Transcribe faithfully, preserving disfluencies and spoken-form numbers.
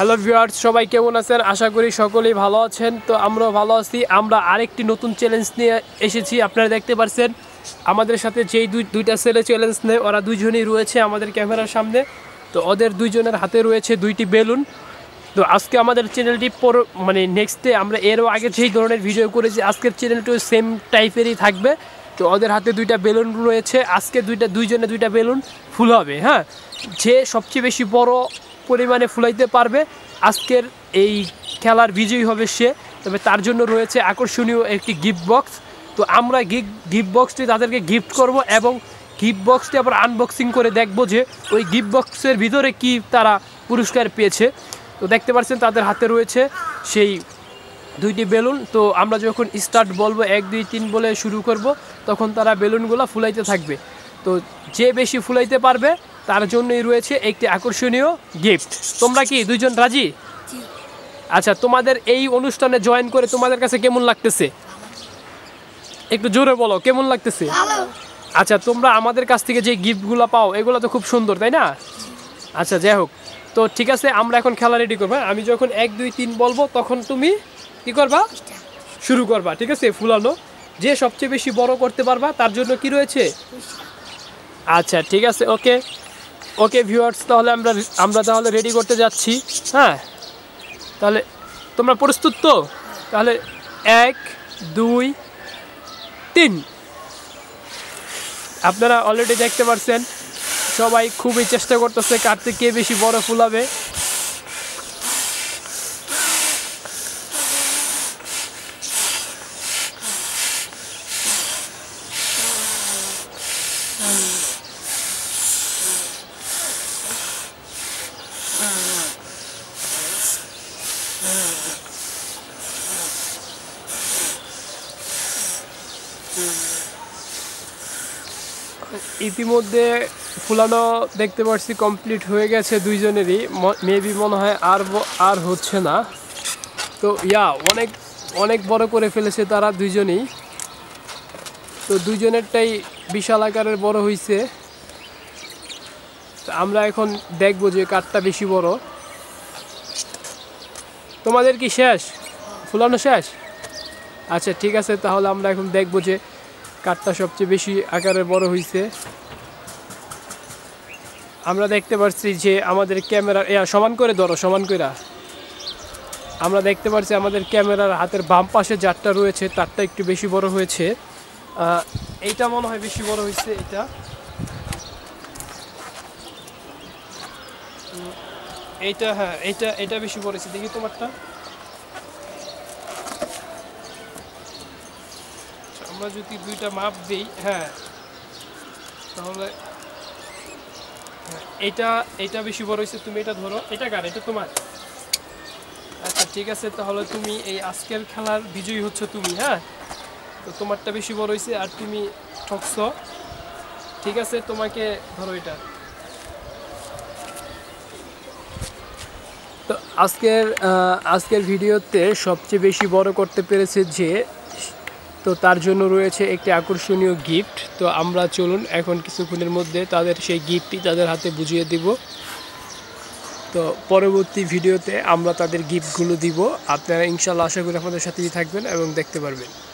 Hello viewers, সবাই কেমন আছেন? আশা করি সকলেই ভালো আছেন। তো আমরাও ভালো আছি। আমরা আরেকটি নতুন চ্যালেঞ্জ নিয়ে এসেছি। আপনারা দেখতে পাচ্ছেন আমাদের সাথে যেই দুই দুইটা ছেলে চ্যালেঞ্জ নেয়, ওরা দুইজনই রয়েছে আমাদের ক্যামেরার সামনে। তো ওদের দুইজনের হাতে রয়েছে দুইটি বেলুন। তো আজকে আমাদের চ্যানেলটি পর মানে নেক্সটে আমরা এরও আগে যেই ধরনের ভিডিও করেছি, আজকের চ্যানেলটিও সেম টাইপেরই থাকবে। তো ওদের হাতে দুইটা বেলুন রয়েছে। আজকে দুইটা দুইজনে দুইটা বেলুন ফুল হবে। হ্যাঁ, যে সবচেয়ে বেশি বড় পরিমাণে ফুলাইতে পারবে আজকের এই খেলার বিজয়ী হবে সে। তবে তার জন্য রয়েছে আকর্ষণীয় একটি গিফট বক্স। তো আমরা গিফট বক্সটি তাদেরকে গিফট করব এবং গিফট বক্সটি আবার আনবক্সিং করে দেখব যে ওই গিফট বক্সের ভিতরে কি তারা পুরস্কার পেয়েছে। তো দেখতে পাচ্ছেন তাদের হাতে রয়েছে সেই দুইটি বেলুন। তো আমরা যখন স্টার্ট বলবো, এক দুই তিন বলে শুরু করব, তখন তারা বেলুনগুলো ফুলাইতে থাকবে। তো যে বেশি ফুলাইতে পারবে তার জন্যই রয়েছে একটি আকর্ষণীয় গিফট। তোমরা কি দুইজন রাজি? আচ্ছা, তোমাদের এই অনুষ্ঠানে জয়েন করে তোমাদের কাছে কেমন লাগতেছে? একটু জোরে বলো, কেমন লাগতেছে? আচ্ছা, তোমরা আমাদের কাছ থেকে যে গিফটগুলো পাও এগুলো তো খুব সুন্দর, তাই না? আচ্ছা, যাই হোক, তো ঠিক আছে, আমরা এখন খেলা রেডি করবো। আমি যখন এক দুই তিন বলবো তখন তুমি কি করবা? শুরু করবা। ঠিক আছে, ফুলানো। যে সবচেয়ে বেশি বড় করতে পারবা তার জন্য কি রয়েছে? আচ্ছা, ঠিক আছে, ওকে ওকে ভিউয়ার্স, তাহলে আমরা আমরা তাহলে রেডি করতে যাচ্ছি। হ্যাঁ, তাহলে তোমরা প্রস্তুত তো? তাহলে এক দুই তিন। আপনারা অলরেডি দেখতে পাচ্ছেন সবাই খুবই চেষ্টা করতেছে কাটতে, কে বেশি বড় ফুলাবে। ইতিমধ্যে ফুলানো দেখতে পাচ্ছি কমপ্লিট হয়ে গেছে দুইজনেরই। মেবি মনে হয় আর আর হচ্ছে না। তো ইয়া অনেক অনেক বড় করে ফেলেছে তারা দুইজনেই। তো দুইজনেরটাই বিশাল আকারের বড় হয়েছে। আমরা এখন দেখবো যে কাঠটা বেশি বড়। তোমাদের কি শেষ? ফুলানো শেষ? আচ্ছা, ঠিক আছে, তাহলে আমরা এখন দেখবো যে কাঠটা সবচেয়ে বেশি আকারে বড় হয়েছে। আমরা দেখতে পাচ্ছি যে আমাদের ক্যামেরা সমান করে ধরো, সমান করে। আমরা দেখতে পাচ্ছি আমাদের ক্যামেরার হাতের বাম পাশে যারটা রয়েছে তারটা একটু বেশি বড় হয়েছে। এইটা মনে হয় বেশি বড় হয়েছে। এটা এইটা হ্যাঁ, এইটা এটা বেশি বড় হয়েছে। দেখি তোমারটা। আমরা যদি দুইটা মাপ দিই, হ্যাঁ, তাহলে এটা এটা বেশি বড় হয়েছে। তুমি এটা ধরো। এটা কার? এটা তোমার? আচ্ছা, ঠিক আছে, তাহলে তুমি এই আজকের খেলার বিজয়ী হচ্ছে তুমি। হ্যাঁ, তো তোমারটা বেশি বড় হয়েছে আর তুমি ঠকছ। ঠিক আছে, তোমাকে ধরো এটা। তো আজকের আজকের ভিডিওতে সবচেয়ে বেশি বড় করতে পেরেছে যে, তো তার জন্য রয়েছে একটি আকর্ষণীয় গিফট। তো আমরা চলুন এখন কিছুক্ষণের মধ্যে তাদের সেই গিফটটি তাদের হাতে বুঝিয়ে দিব। তো পরবর্তী ভিডিওতে আমরা তাদের গিফটগুলো দিব। আপনারা ইনশাআল্লাহ আশা করি আমাদের সাথেই থাকবেন এবং দেখতে পারবেন।